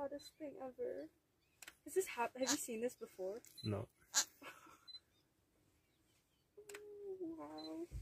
hottest thing ever. Has this happened? Have you seen this before? No. Wow.